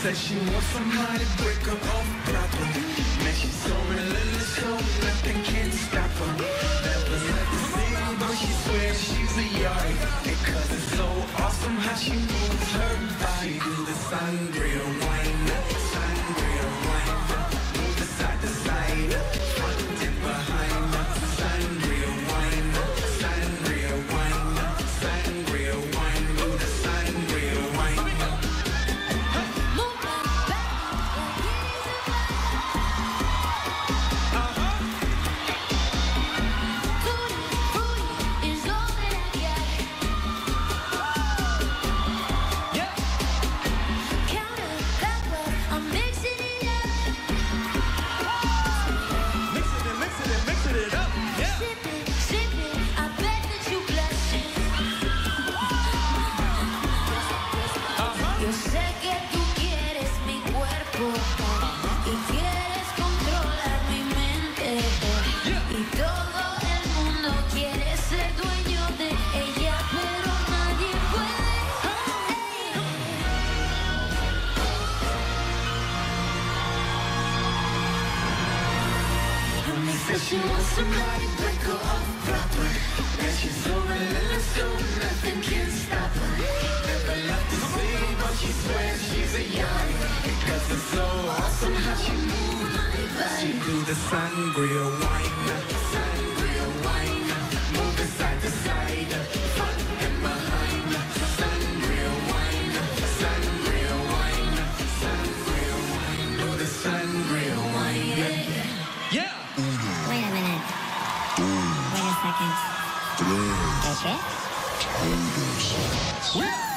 Said she wants somebody break her off Broadway. Man, she's so relentless, so nothing can stop her. Never let the city, but she swears she's a yard. Because it's so awesome how she moves her body. Do the sangria wine, sangria wine. Move the side to side, front and behind. Sangria wine, sangria wine, sangria wine. Do the sangria wine. She wants somebody break her off Broadway. And she's so relentless, so nothing can stop her. Never left the city, but she swears she's a yard. Because it's so awesome how she moves. She do the sangria wine, sangria wine. Move it side to side, front and behind. Sangria wine, sangria wine, sangria wine. Do the sangria wine. Yeah. Wait a minute. Wait a second. Okay?